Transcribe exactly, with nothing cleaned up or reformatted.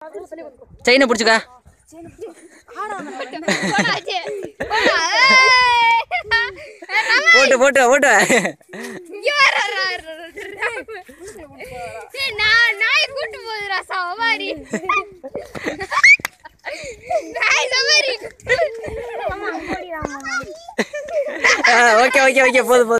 செயினை பிடிச்சிக்கா. போட்டு போட்டு போட்டு நாய் கூட்டு போகுதுடா சவாரி. ஓகே ஓகே ஓகே போதும் போதும்.